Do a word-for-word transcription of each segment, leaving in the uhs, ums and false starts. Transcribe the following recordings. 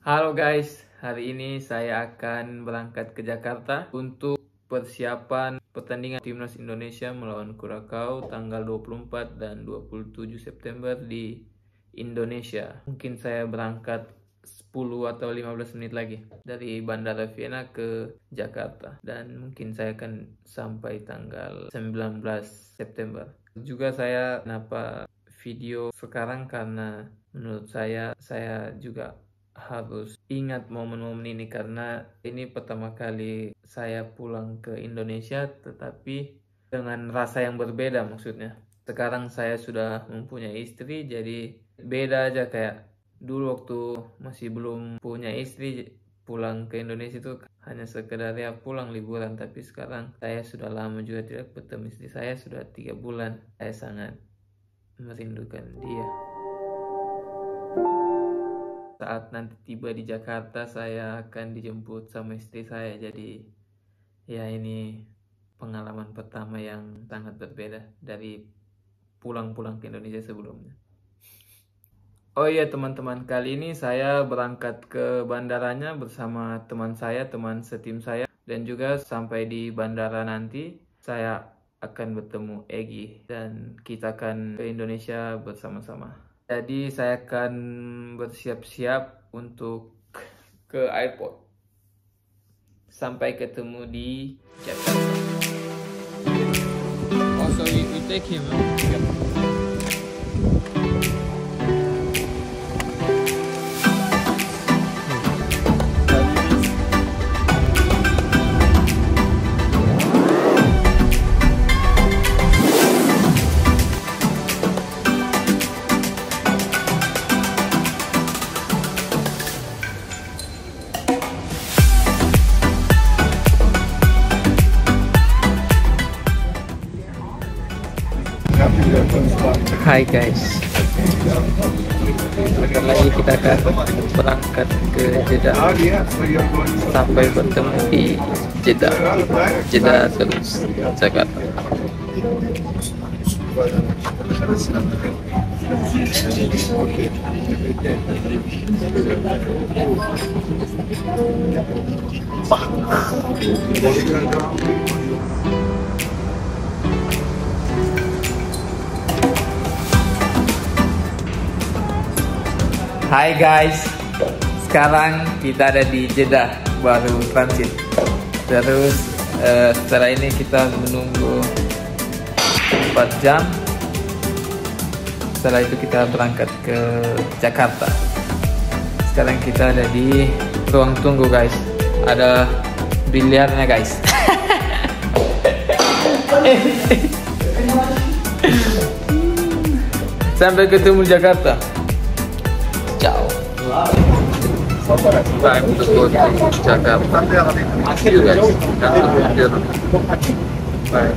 Halo guys, hari ini saya akan berangkat ke Jakarta untuk persiapan pertandingan Timnas Indonesia melawan Kurakau tanggal dua puluh empat dan dua puluh tujuh September di Indonesia. Mungkin saya berangkat sepuluh atau lima belas menit lagi dari Bandara Vienna ke Jakarta, dan mungkin saya akan sampai tanggal sembilan belas September. Juga saya kenapa video sekarang karena menurut saya saya juga harus ingat momen-momen ini, karena ini pertama kali saya pulang ke Indonesia tetapi dengan rasa yang berbeda. Maksudnya sekarang saya sudah mempunyai istri, jadi beda aja. Kayak dulu waktu masih belum punya istri, pulang ke Indonesia itu hanya sekedar ya pulang liburan, tapi sekarang saya sudah lama juga tidak bertemu istri saya, sudah tiga bulan. Saya sangat merindukan dia. Saat nanti tiba di Jakarta, saya akan dijemput sama istri saya. Jadi ya ini pengalaman pertama yang sangat berbeda dari pulang-pulang ke Indonesia sebelumnya. Oh iya teman-teman, kali ini saya berangkat ke bandaranya bersama teman saya, teman setim saya. Dan juga sampai di bandara nanti saya akan bertemu Egy dan kita akan ke Indonesia bersama-sama. Jadi saya akan bersiap-siap untuk ke airport. Sampai ketemu di Jakarta. Oh, so we, we take him. Yep. Hai guys, bentar lagi kita akan berangkat ke Jeddah. Sampai bertemu di Jeddah, Jeddah terus Jakarta. Hai guys, sekarang kita ada di Jeddah, baru transit. Terus uh, setelah ini kita menunggu empat jam. Setelah itu kita berangkat ke Jakarta. Sekarang kita ada di ruang tunggu guys. Ada biliarnya guys. Sampai ketemu Jakarta. Ciao. Time to go to Jakarta. See you guys. Bye.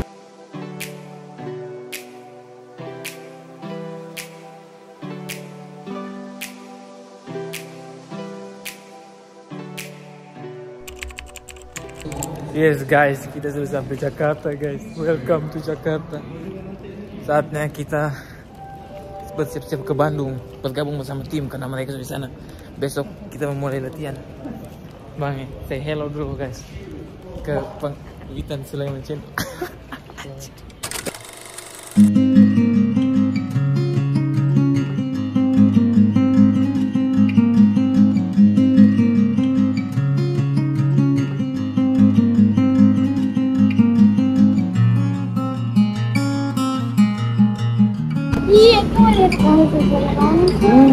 Yes guys, kita sudah sampai Jakarta guys. Welcome to Jakarta. Saatnya kita bersiap-siap ke Bandung, bergabung bersama tim karena mereka sudah di sana. Besok kita memulai latihan. Bang, say hello dulu guys ke Witan Sulaiman Channel. Iya, tuh lihat kamu sesuai langsung.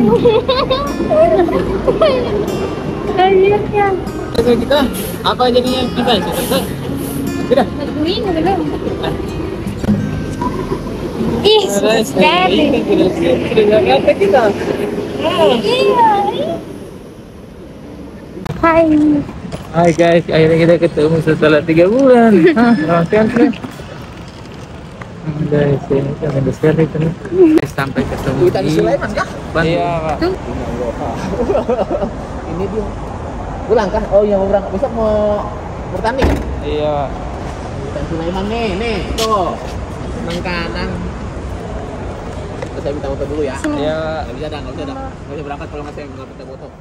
Lihat ya. Besok kita apa jadinya kita sudah sudah Laguin belum? Ih, susah sekali. Sudah Jakarta kita. Iya. Hai. Hai guys, akhirnya kita ketemu setelah tiga bulan. Hah, lama sekali. Guys, ini kan sekali kan. Sampai ketemu Witan Sulaiman kah? Iya, Pak. Ini dia. Pulang kah? Oh iya, mau berangkat besok mau bertanding kan? Iya. Witan Sulaiman nih, nih, tuh. Nang kanan. Terus saya minta foto dulu ya. Ya. Nggak bisa dah, nggak bisa dah. Nggak bisa berangkat kalau nggak saya nggak minta foto.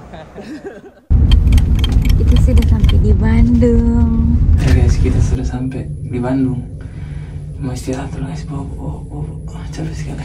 Kita sudah sampai di Bandung. Hai guys, kita sudah sampai di Bandung. Mau istirahat dulu guys. Oh, oh, oh, oh, capek sekali.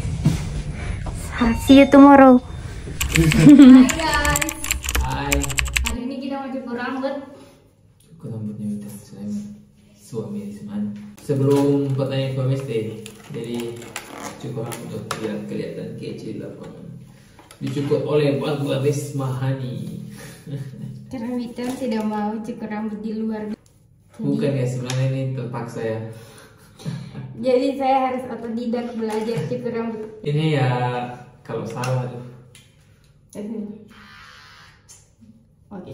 See you tomorrow. Hai guys. Hai. Hari ini kita mau cukur rambut. Cukur rambutnya udah saya suami di mana. Sebelum pertanyaan suami stay, jadi cukur rambut biar kelihatan kece di lapangan. Dicukur oleh Barbara Desmahani. Karena Vita tidak mau cukur rambut di luar. Bukan ya, sebenarnya ini terpaksa ya. Jadi saya harus otodidak belajar cukur rambut. Ini ya kalau salah tuh. Oke.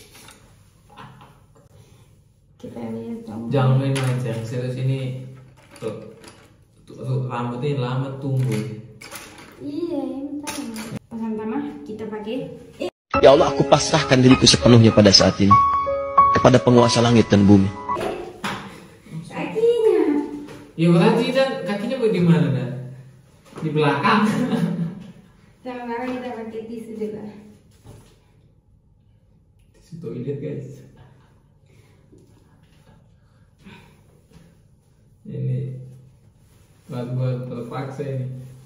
Kita lihat dong. Jangan main-main sayang. Serius ini tuh, tuh, tuh, rambutnya lama tumbuh. Iya, yang tahu. Pertama kita pakai. Ya Allah, aku pasrahkan diriku sepenuhnya pada saat ini kepada penguasa langit dan bumi. Kakinya. Ya berarti dan kakinya bagaimana dah? Di belakang. Sekarang kita pakai tisu dulu. Tisu toilet guys. Ini buat-buat terpaksa ini.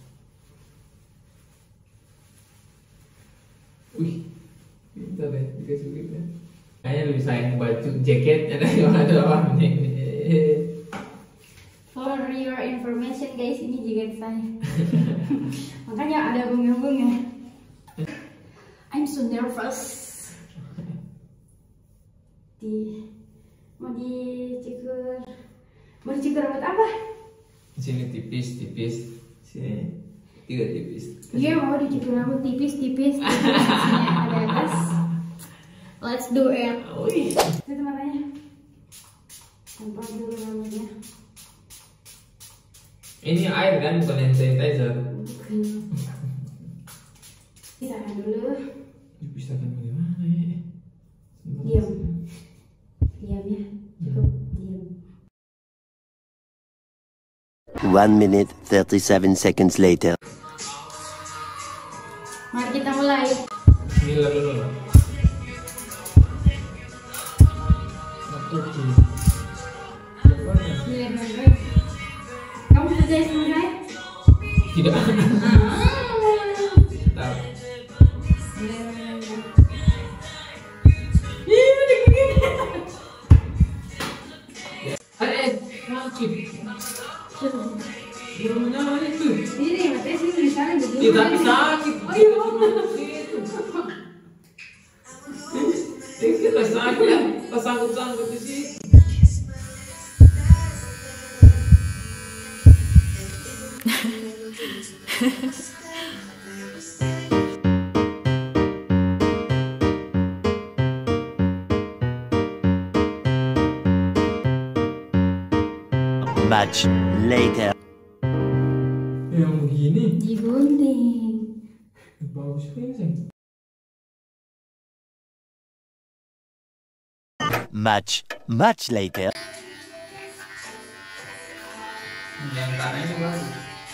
Wih, pintar deh dikasih duitnya. Kayaknya lebih sayang baju jaketnya daripada orangnya ini. For your information guys, ini jaket saya. Makanya ada bunga-bunga. I'm so nervous. Di mau dicukur, mau dicukur rambut apa? Sini tipis, tipis. Sini tiga tipis. Dia mau dicukur rambut tipis-tipis. Sini ada atas. Let's do it. Wih. Itu makanya. Tampar dulu rambutnya. Ini air kan, bukan hand sanitizer. Bukan. Pisahkan dulu. Dipisahkan bagaimana ya? Diam. Diam ya. Cukup diam. One minute thirty seven seconds later. Mari kita mulai. Bismillah dulu lah. Lihat baik-baik. Kamu percaya sama saya? Tidak. Ah. Tahu. Eh, sakit. Gimana itu? Ini matanya sih misalnya begini. Ya tapi sakit. Oh iya. Kita sakit ya, pas sangkut-sangkut di sini. Much later. Yang begini Digunting. bagus sekali sih. Much, much later. Yang tanah ini bagus.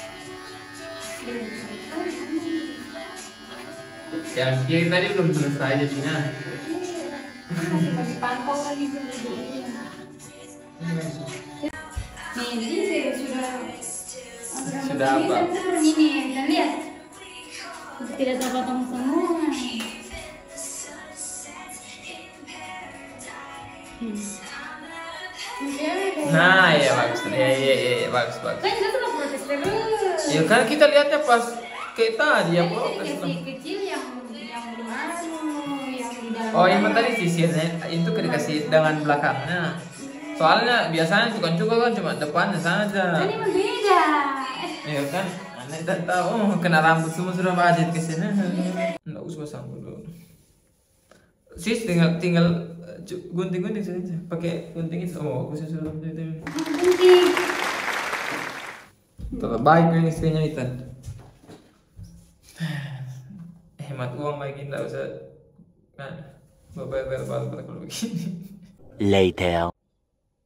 Yang kiri tadi belum selesai jadinya. Masih pakai pantau lagi dulu. Nih, jadi saya sudah Sudah apa? Ini, kita lihat. Tidak terpotong semua. Nah, ya bagus. Ya, ya, ya, ya, bagus, bagus. Kan kita sudah protes terus. Ya kan kita lihatnya pas kayak tadi ya Ini protes. dikasih kecil yang yang di anu, yang di dalam. Oh, yang tadi sisirnya itu dikasih dengan belakangnya. Soalnya biasanya tukang cukur kan cuma depannya saja. Kan ini berbeda. Iya kan? Aneh tak tahu. Oh, kena rambut semua sudah budget ke sini. Enggak usah sambung dulu. Sis tinggal tinggal uh, gunting-gunting saja. Pakai gunting itu. Oh, aku sudah rambut itu. Gunting. Terbaik yang istrinya itu. Hemat uang lagi enggak usah kan. Bayar-bayar pada kalau begini. Later.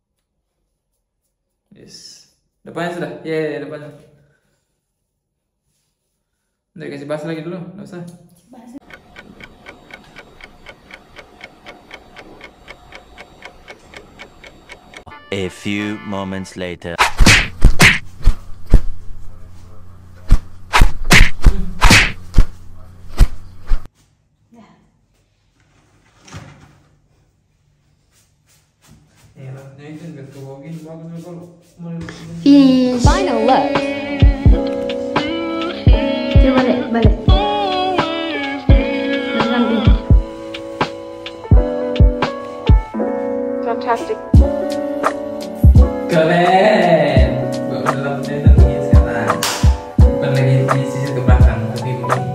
Yes. Depannya sudah. Ya, yeah, depannya. Udah kasih bahas lagi dulu, nggak usah. A few moments later. Finish. Final look. Coba balik, balik. Nanti. Fantastic. Keren. Bawa dalam channel ini sekarang. Bukan lagi di sisi ke belakang, tapi begini.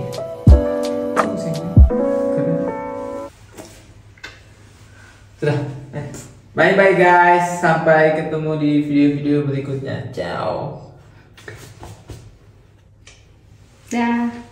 Keren. Sudah. Bye bye guys. Sampai ketemu di video-video berikutnya. Ciao. Dah.